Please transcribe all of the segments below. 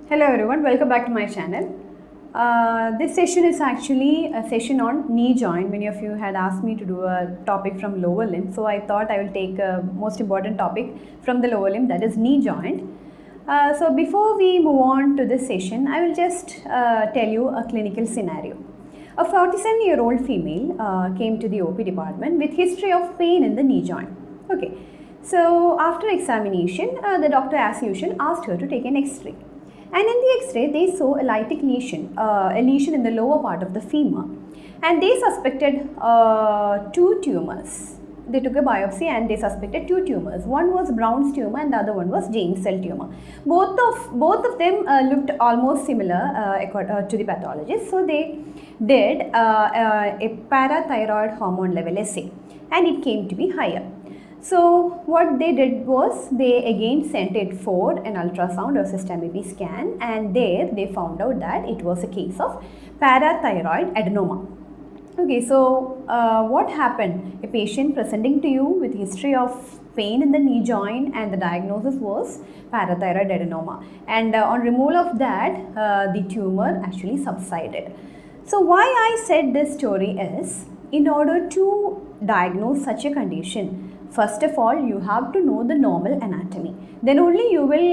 Hello everyone, welcome back to my channel. This session is actually a session on knee joint. Many of you had asked me to do a topic from lower limb, so I thought I will take a most important topic from the lower limb, that is knee joint. So before we move on to this session, I will just tell you a clinical scenario. A 47-year-old female came to the OP department with history of pain in the knee joint. Okay, so after examination, the doctor as usual asked her to take an X-ray. And in the X-ray, they saw a lytic lesion, a lesion in the lower part of the femur, and they suspected two tumors. They took a biopsy and they suspected two tumors. One was Brown's tumor and the other one was James cell tumor. Both of them looked almost similar to the pathologist. So they did a parathyroid hormone level assay, and it came to be higher. So what they did was they again sent it for an ultrasound or system scan, and there they found out that it was a case of parathyroid adenoma. Okay, so what happened? A patient presenting to you with history of pain in the knee joint, and the diagnosis was parathyroid adenoma, and on removal of that the tumor actually subsided. So why I said this story is, in order to diagnose such a condition, first of all, you have to know the normal anatomy. Then only you will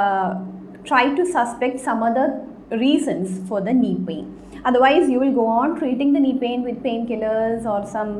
try to suspect some other reasons for the knee pain. Otherwise, you will go on treating the knee pain with painkillers or some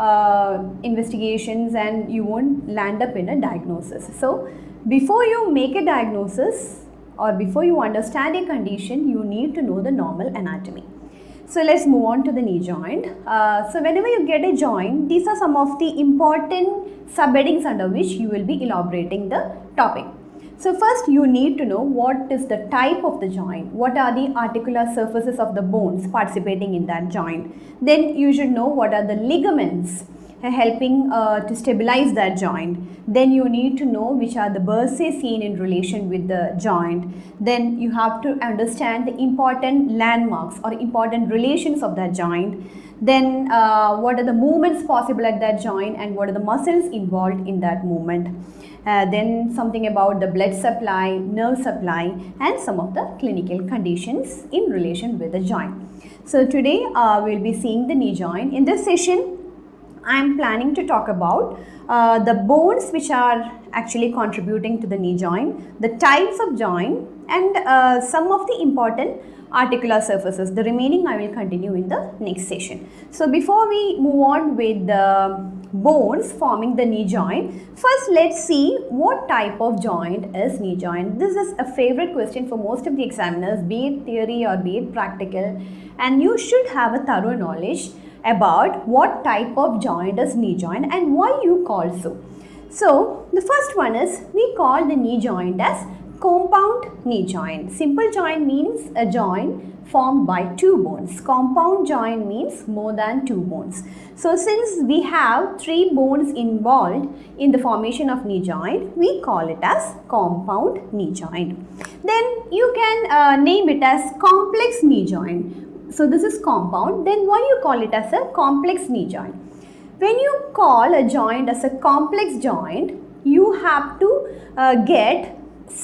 investigations, and you won't land up in a diagnosis. So, before you make a diagnosis or before you understand a condition, you need to know the normal anatomy. So let's move on to the knee joint. So whenever you get a joint, these are some of the important subheadings under which you will be elaborating the topic. So first you need to know what is the type of the joint, what are the articular surfaces of the bones participating in that joint. Then you should know what are the ligaments helping to stabilize that joint. Then you need to know which are the bursae seen in relation with the joint. Then you have to understand the important landmarks or important relations of that joint. Then what are the movements possible at that joint and what are the muscles involved in that movement. Then something about the blood supply, nerve supply, and some of the clinical conditions in relation with the joint. So today we will be seeing the knee joint. In this session, I am planning to talk about the bones which are actually contributing to the knee joint, the types of joint, and some of the important articular surfaces. The remaining I will continue in the next session. So before we move on with the bones forming the knee joint, first let's see what type of joint is knee joint. This is a favorite question for most of the examiners, be it theory or be it practical, and you should have a thorough knowledge about what type of joint is knee joint and why you call so. So the first one is, we call the knee joint as compound knee joint. Simple joint means a joint formed by two bones. Compound joint means more than two bones. So since we have three bones involved in the formation of knee joint, we call it as compound knee joint. Then you can name it as complex knee joint. So this is compound, then why you call it as a complex knee joint? When you call a joint as a complex joint, you have to get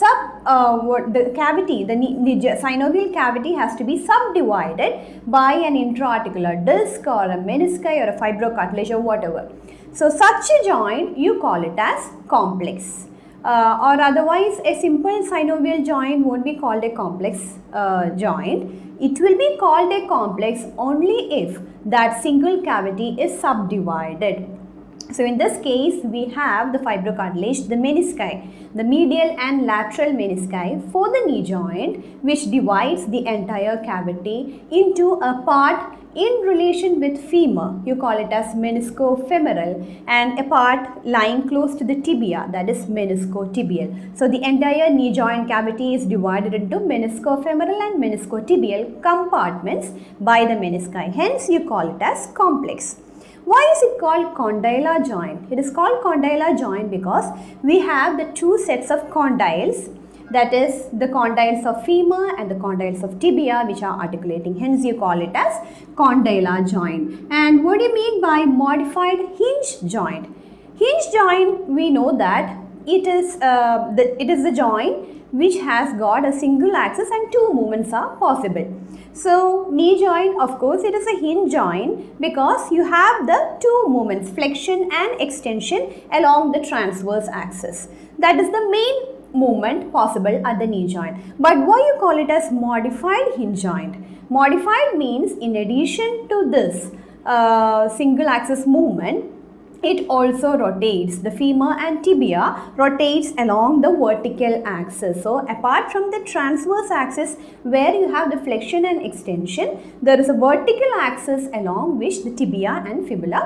the cavity, the synovial cavity has to be subdivided by an intra-articular disc or a menisci or a fibrocartilage or whatever. So such a joint you call it as complex. Or otherwise a simple synovial joint won't be called a complex joint. It will be called a complex only if that single cavity is subdivided. So in this case, we have the fibrocartilage, the menisci, the medial and lateral menisci for the knee joint, which divides the entire cavity into a part in relation with femur. You call it as meniscofemoral, and a part lying close to the tibia, that is meniscotibial. So the entire knee joint cavity is divided into meniscofemoral and meniscotibial compartments by the menisci. Hence you call it as complex. Why is it called condylar joint? It is called condylar joint because we have the two sets of condyles, that is the condyles of femur and the condyles of tibia, which are articulating. Hence you call it as condylar joint. And what do you mean by modified hinge joint? Hinge joint, we know that it is the joint which has got a single axis and two movements are possible. So knee joint, of course, it is a hinge joint because you have the two movements, flexion and extension along the transverse axis. That is the main movement possible at the knee joint. But why you call it as modified hinge joint? Modified means in addition to this single axis movement, it also rotates. The femur and tibia rotates along the vertical axis. So apart from the transverse axis where you have the flexion and extension, there is a vertical axis along which the tibia and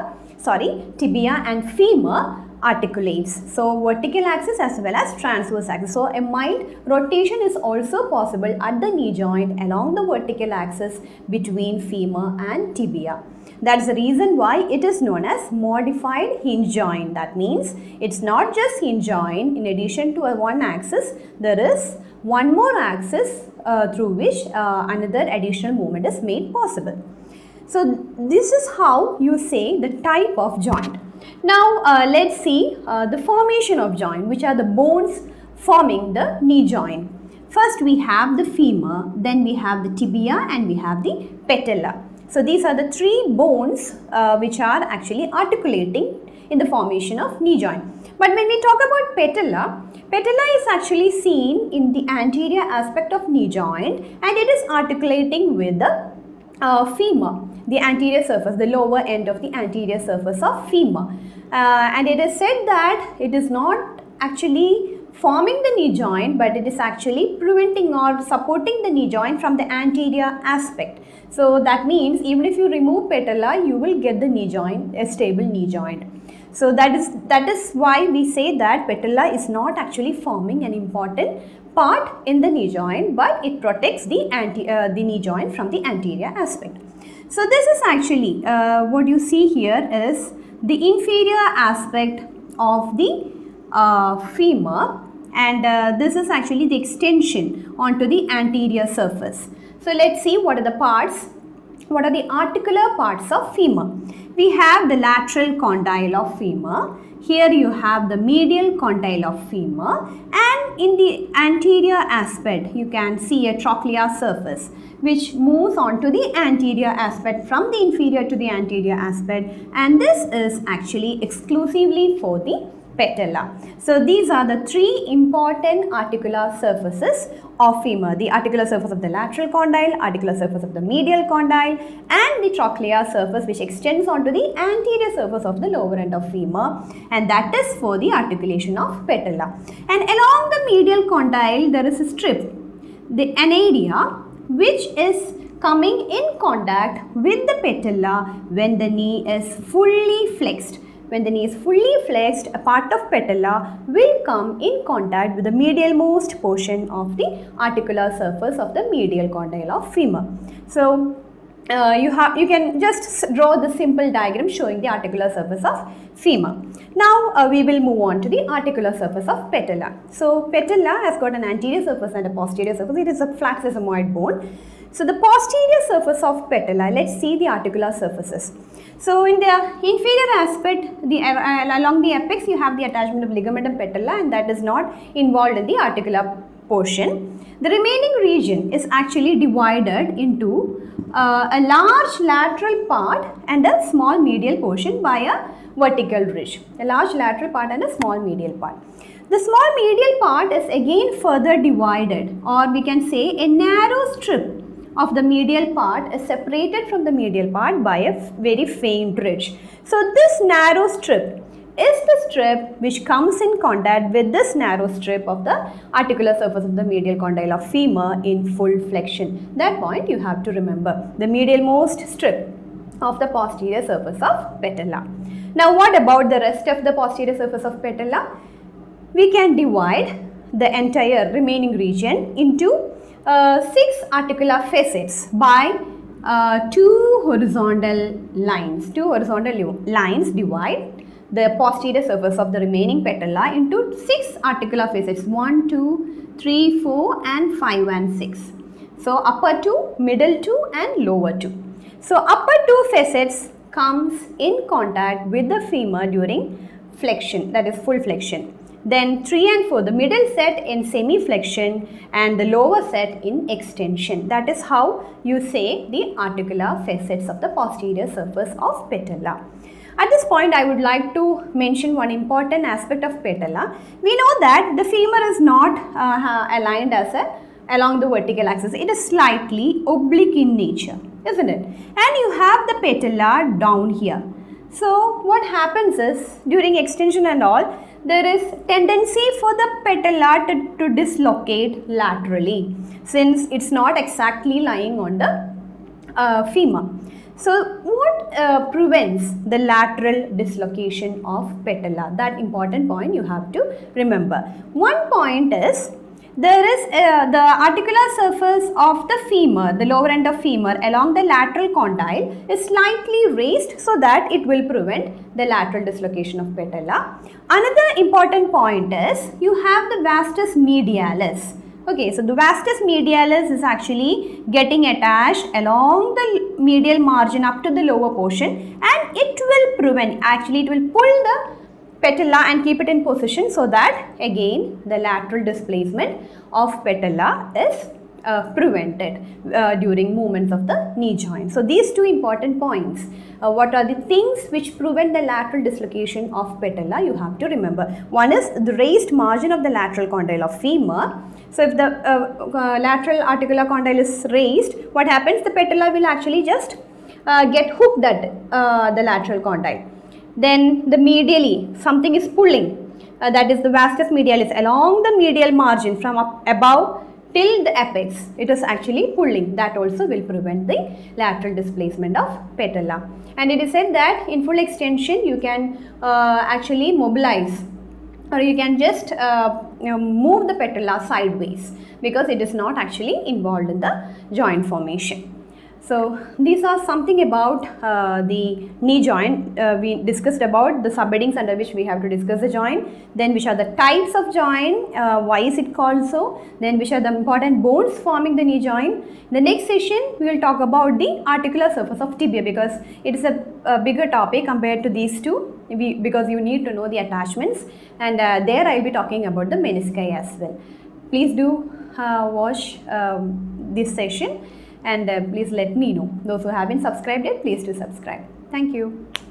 femur articulates. So vertical axis as well as transverse axis. So a mild rotation is also possible at the knee joint along the vertical axis between femur and tibia. That is the reason why it is known as modified hinge joint. That means it's not just hinge joint. In addition to one axis, there is one more axis through which another additional movement is made possible. So this is how you say the type of joint. Now let's see the formation of joint, which are the bones forming the knee joint. First we have the femur, then we have the tibia, and we have the patella. So these are the three bones which are actually articulating in the formation of knee joint. But when we talk about patella, patella is actually seen in the anterior aspect of knee joint, and it is articulating with the femur, the anterior surface, the lower end of the anterior surface of femur. And it is said that it is not actually forming the knee joint, but it is actually preventing or supporting the knee joint from the anterior aspect. So that means even if you remove patella, you will get the knee joint, a stable knee joint. So that is why we say that patella is not actually forming an important part in the knee joint, but it protects the knee joint from the anterior aspect. So this is actually what you see here is the inferior aspect of the femur, and this is actually the extension onto the anterior surface. So let's see what are the parts, what are the articular parts of femur. We have the lateral condyle of femur. Here you have the medial condyle of femur, and in the anterior aspect you can see a trochlear surface which moves on to the anterior aspect from the inferior to the anterior aspect, and this is actually exclusively for the patella. So these are the three important articular surfaces of femur: the articular surface of the lateral condyle, articular surface of the medial condyle, and the trochlear surface which extends onto the anterior surface of the lower end of femur, and that is for the articulation of patella. And along the medial condyle there is a strip, the anaria, which is coming in contact with the patella when the knee is fully flexed. When the knee is fully flexed, a part of patella will come in contact with the medial most portion of the articular surface of the medial condyle of femur. So you can just draw the simple diagram showing the articular surface of femur. Now we will move on to the articular surface of patella. So patella has got an anterior surface and a posterior surface. It is a flat sesamoid bone. So the posterior surface of patella, let's see the articular surfaces. So in the inferior aspect, along the apex you have the attachment of ligamentum patella, and that is not involved in the articular portion. The remaining region is actually divided into a large lateral part and a small medial portion by a vertical ridge. A large lateral part and a small medial part. The small medial part is again further divided, or we can say a narrow strip of the medial part is separated from the medial part by a very faint ridge. So this narrow strip is the strip which comes in contact with this narrow strip of the articular surface of the medial condyle of femur in full flexion. That point you have to remember, the medial most strip of the posterior surface of patella. Now what about the rest of the posterior surface of patella? We can divide the entire remaining region into 6 articular facets by 2 horizontal lines. 2 horizontal lines divide the posterior surface of the remaining patella into 6 articular facets: 1, 2, 3, 4 and 5 and 6. So upper 2, middle 2 and lower 2. So upper 2 facets comes in contact with the femur during flexion, that is full flexion. then 3 and 4, the middle set in semi-flexion and the lower set in extension. That is how you say the articular facets of the posterior surface of patella. At this point, I would like to mention one important aspect of patella. We know that the femur is not aligned as along the vertical axis. It is slightly oblique in nature, isn't it? And you have the patella down here. So what happens is, during extension and all, there is tendency for the patella to dislocate laterally, since it's not exactly lying on the femur. So what prevents the lateral dislocation of patella? That important point you have to remember. One point is, there is the articular surface of the femur, the lower end of femur along the lateral condyle is slightly raised so that it will prevent the lateral dislocation of patella. Another important point is, you have the vastus medialis. Okay, so the vastus medialis is actually getting attached along the medial margin up to the lower portion, and it will prevent, actually it will pull the patella and keep it in position so that again the lateral displacement of patella is prevented during movements of the knee joint. So these two important points, what are the things which prevent the lateral dislocation of patella, you have to remember. One is the raised margin of the lateral condyle of femur. So if the lateral articular condyle is raised, what happens? The patella will actually just get hooked at the lateral condyle. Then the medially, something is pulling, that is the vastus medialis along the medial margin from up above till the apex. It is actually pulling. That also will prevent the lateral displacement of patella. And it is said that in full extension you can actually mobilize, or you can just move the patella sideways, because it is not actually involved in the joint formation. So these are something about the knee joint. We discussed about the subheadings under which we have to discuss the joint, then which are the types of joint, why is it called so, then which are the important bones forming the knee joint. In the next session we will talk about the articular surface of tibia, because it is a bigger topic compared to these two, because you need to know the attachments, and there I will be talking about the menisci as well. Please do watch this session. And please let me know. Those who haven't subscribed yet, please do subscribe. Thank you.